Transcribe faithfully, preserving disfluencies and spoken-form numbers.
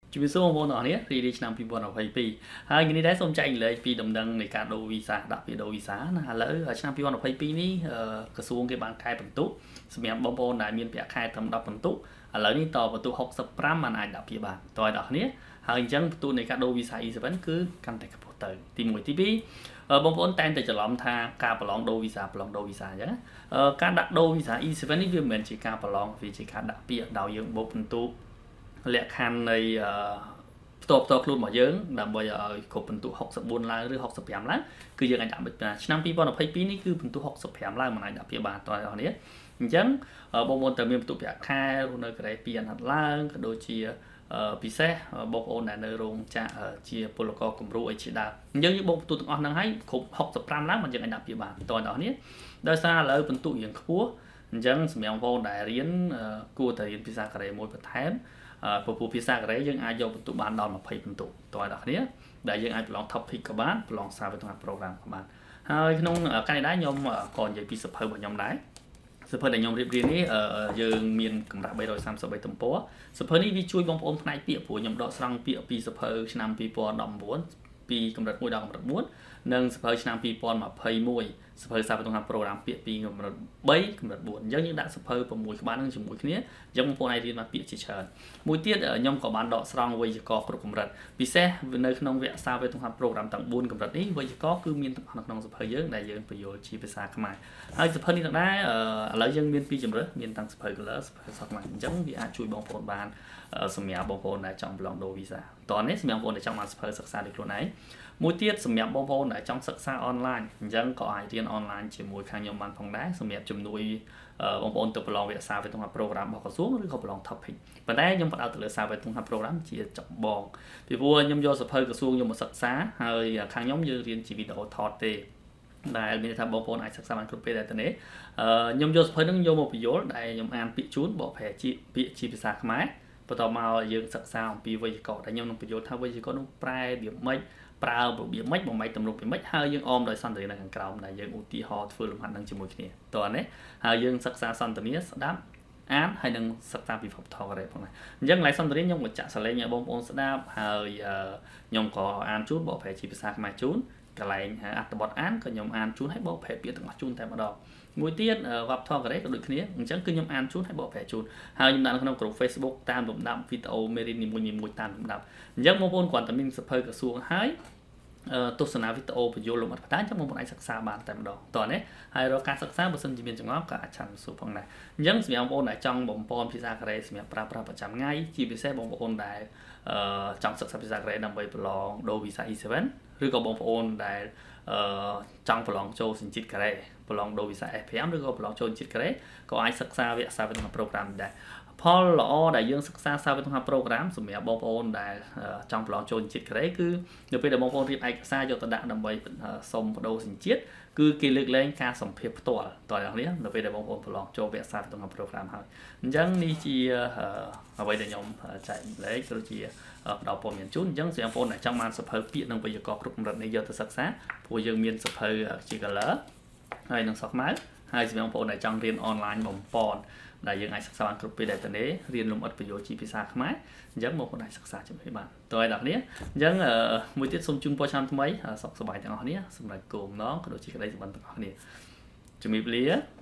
ជំរាបសួរបងប្អូនទាំងអស់គ្នារីករាយឆ្នាំពីរពាន់ยี่สิบสองហើយថ្ងៃនេះដែរសូមចែកលេខពីដំណឹងនៃការដូរវីសាដាក់ពីដូរវីសាណាឥឡូវឆ្នាំពីរពាន់ยี่สิบสองនេះក្រសួងគេបានកែបន្ទុកសម្រាប់បងប្អូនដែលមានប្រាក់ខែត្រឹមដប់បន្ទុកឥឡូវនេះតបន្ទុកหกสิบห้ามันអាចដាក់ពីបានតើអ្នកនរហើយអញ្ចឹងបន្ទុកនៃការដូរវីសា E เซเว่น គឺកាន់តែខ្ពស់ទៅទីមួយទីពីរបងប្អូនតែងតែច្រឡំថាការប្រឡងដូរវីសាប្រឡងដូរវីសាអញ្ចឹងការដាក់ដូរវីសា E เซเว่น នេះវាមិនមែនជាការប្រឡងវាជាការដាក់ពាក្យដោយយើងបូកបន្ទុកលក្ខខណ្ឌនៃផ្ទាល់ផ្ទាល់ខ្លួនរបស់យើងដើម្បីឲ្យគ្រប់បន្ទុកหกสิบสี่ឡើងឬหกสิบห้าឡើងគឺយើងអាចដាក់បិទបានឆ្នាំពីរពាន់ยี่สิบสองនេះគឺបន្ទុកหกสิบห้าឡើងមិនអាចដាក់ពាក្យបានតើអ្នកនេះអញ្ចឹងបងប្អូនត្រូវមានបន្ទុកប្រាក់ខែរស់នៅក្រេពីអាណត្តិឡើងក៏ដូចជាពិសេសបងប្អូនដែលនៅរោងចក្រជាពលករគំរូអីជាដើមអញ្ចឹងយើងបូកបន្ទុកទាំងអស់ហ្នឹងហើយគ្រប់หกสิบห้าឡើងមិនយើងអាចដាក់ពាក្យបានតើអ្នកនេះដោយសារឥឡូវបន្ទុកយើងខ្ពស់អញ្ចឹងសម្រាប់បងប្អូនដែលរៀនគួរតែរៀនភាសាកូរ៉េមួយបន្ថែមពពុះភាសាកូរ៉េយើងអាចយកបន្ទុកបានដល់ยี่สิบបន្ទុកតើអ្នកគ្នាដែលយើងអាចប្រឡង topic ក៏បានប្រឡង sa회통합 program ក៏បានហើយក្នុងកាលនេះដែរខ្ញុំក៏និយាយពីសភៅរបស់ខ្ញុំដែរសភៅដែលខ្ញុំរៀបរៀងនេះយើងមានកម្រាស់បីរយសាមសិบបីទំព័រសភៅនេះវាជួយបងប្អូនផ្នែកពាក្យព្រោះខ្ញុំដកស្រង់ពាក្យពីសភៅឆ្នាំពីរពាន់ដប់ប្រាំ៩ពីកម្រិតមួយដល់កម្រិតbốnនិងសភៅឆ្នាំពីរពាន់ยี่สิบเอ็ดសភៅsa회통합 program ពាក្យពីកម្រិតបីកម្រិតbốnអញ្ចឹងយើងដាក់សភៅหกក្បាលនឹងជាមួយគ្នាអញ្ចឹងបងប្អូនអាចរៀនបានពាក្យជាច្រើនមួយទៀតខ្ញុំក៏បានដកស្រង់វេយ្យាករណ៍គ្រប់កម្រិតពិសេសនៅក្នុងវគ្គsa회통합 program ទាំងbốnកម្រិតនេះវេយ្យាករណ៍គឺមានទាំងអស់នៅក្នុងសភៅយើងដែលយើងបញ្យល់ជាភាសាខ្មែរហើយសភៅនេះដែរឥឡូវយើងមានពីរជម្រើសមានទាំងសភៅ color សភៅសខ្មែរអញ្ចឹងវាអាចជួយបងប្អូនបានសម្រាប់បងប្អូនដែលចង់ប្រឡងដូរវីសាតោះនេះសម្រាប់បងប្អូនដែលចង់បានសភៅសិក្សាដោយខ្លួនឯងមួយទៀតសម្រាប់បងប្អូនដែលចង់សិក្សាអនឡាញអញ្ចឹងក៏អាចរៀនអនឡាញជាមួយខាងខ្ញុំបានផងដែរសម្រាប់ជំនួយបងប្អូនទៅប្រឡងវគ្គsa회통합 program របស់ក្រសួងឬក៏ប្រឡង topic ប៉ុន្តែខ្ញុំផ្ដោតទៅលើsa회통합 program ជាចម្បងពីព្រោះខ្ញុំយកសភៅក្រសួងខ្ញុំមកសិក្សាហើយខាងខ្ញុំយើងរៀនជាវីដេអូថតទេដែលមានថាបងប្អូនអាចសិក្សាបានគ្រប់ពេលដែរទេខ្ញុំយកសភៅហ្នឹងយកមកបញ្យល់ដែលខ្ញុំអានពាក្យជូនបកប្រែជាពាក្យជាភាសាខ្មែរបន្ទាប់មកយើងសិក្សាអំពីវេយ្យាករណ៍ដែលខ្ញុំនឹងបញ្យល់ថាវេយ្យាករណ៍នោះប្រែរបៀបម៉េចប្រើរបៀបម៉េចបំបែកតម្រុកពីម៉េចហើយយើងអមដោយសន្ទនានៅខាងក្រោមដែលយើងឧទាហរណ៍ធ្វើលំហាត់នឹងជាមួយគ្នាតើនេះហើយយើងសិក្សាសន្ទនាស្ដាប់អានហើយនឹងសិក្សាពីវប្បធម៌កូរ៉េផងដែរអញ្ចឹងឡៃសន្ទនាខ្ញុំក៏ចាក់សលេងឲ្យបងប្អូនស្ដាប់ហើយខ្ញុំក៏អានជូនបកប្រែជាភាសាខ្មែរជូនកន្លែងអត្ថបទអានក៏ខ្ញុំអានជូនឲ្យបកប្រែពាក្យទាំងអស់ជូនតែម្ដងមួយទៀតវប្បធម៌កូរ៉េក៏ដូចគ្នាអញ្ចឹងគឺខ្ញុំអានជូនឲ្យបកប្រែជូនហើយខ្ញុំដាក់នៅក្នុងក្រុម Facebook តាមលំដាប់វីដេអូមេរៀននីមួយៗតាមលំដាប់អញ្ចឹងបងប្អូនគ្រាន់តែមានសភៅក្រសួងហើយទស្សនាវីដេអូបញ្យល់លំអិតផ្ដាច់ចាំបងប្អូនអាចសិក្សាបានតែម្ដងតោះនេះហើយរកការសិក្សាបើសិនជាមានចម្ងល់ក៏អាចឆានសួរផងដែរអញ្ចឹងសម្រាប់បងប្អូនដែលចង់បំពេញភាសាកូរ៉េសម្រាប់ប្រើប្រាស់ប្រចាំថ្ងៃជាពិសេសបងប្អូនដែលចង់សិក្សាភាសាកូរ៉េដើម្បីប្រឡងដូរវីសា E เซเว่น ឬក៏បងប្អូនដែលចង់ប្រឡងចូលសញ្ជាតិកូរ៉េប្រឡងដូរវីសា F ห้า ឬក៏ប្រឡងចូលសញ្ជាតិកូរ៉េក៏អាចសិក្សាវគ្គsa회통합 program ដែរផលល្អដែលយើងសិក្សាsa회통합 program សម្រាប់បងប្អូនដែលចង់ប្រឡងចូលសញ្ជាតិកូរ៉េគឺនៅពេលដែលបងប្អូនរៀបឯកសារយកទៅដាក់ដើម្បីសុំបដូរសញ្ជាតិគឺគេលើកលែងការសម្ភាសផ្ទាល់តើអ្នកនាងនៅពេលដែលបងប្អូនប្រឡងចូលវគ្គsa회통합 program ហើយអញ្ចឹងនេះជាអ្វីដែលខ្ញុំចែកលេខដូចជាផ្ដល់ព័ត៌មានជូនអញ្ចឹងសម្រាប់បងប្អូនដែលចង់បានសភៅពាក្យនិងវេយ្យាករណ៍គ្រប់កម្រិតនេះយកទៅសិក្សាព្រោះយើងមានសភៅជា color ហើយនឹងសខ្មៅហើយសម្រាប់បងប្អូនដែលចង់រៀនអនឡាញបំពន់ដែលយើងអាចសិក្សាបានគ្រប់ពេលដែរទេរៀនលំអិតបញ្យល់ជាភាសាខ្មែរអញ្ចឹងបងប្អូនអាចសិក្សាជាមួយបានតើអ្នកនាងអញ្ចឹងមួយទៀតសូមជូនពរឆ្នាំថ្មីសុខសប្បាយទាំងអស់គ្នាសម្រាប់គោលបំណងក៏ដូចជាក្តីសុបិនទាំងអស់គ្នាជំរាបលា